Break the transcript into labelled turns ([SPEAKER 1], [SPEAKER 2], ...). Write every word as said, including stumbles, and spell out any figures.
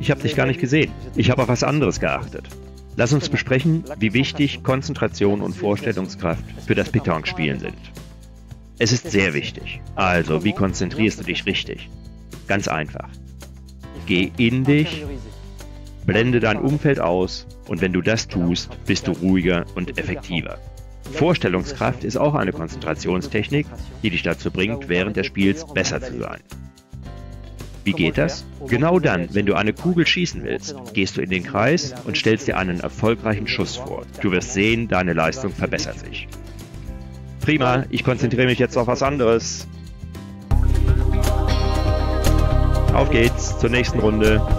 [SPEAKER 1] ich habe dich gar nicht gesehen. Ich habe auf was anderes geachtet. Lass uns besprechen, wie wichtig Konzentration und Vorstellungskraft für das Pétanque-Spielen sind. Es ist sehr wichtig. Also, wie konzentrierst du dich richtig? Ganz einfach. Geh in dich, blende dein Umfeld aus und wenn du das tust, bist du ruhiger und effektiver. Vorstellungskraft ist auch eine Konzentrationstechnik, die dich dazu bringt, während des Spiels besser zu sein. Wie geht das? Genau dann, wenn du eine Kugel schießen willst, gehst du in den Kreis und stellst dir einen erfolgreichen Schuss vor. Du wirst sehen, deine Leistung verbessert sich. Prima, ich konzentriere mich jetzt auf was anderes. Auf geht's zur nächsten Runde.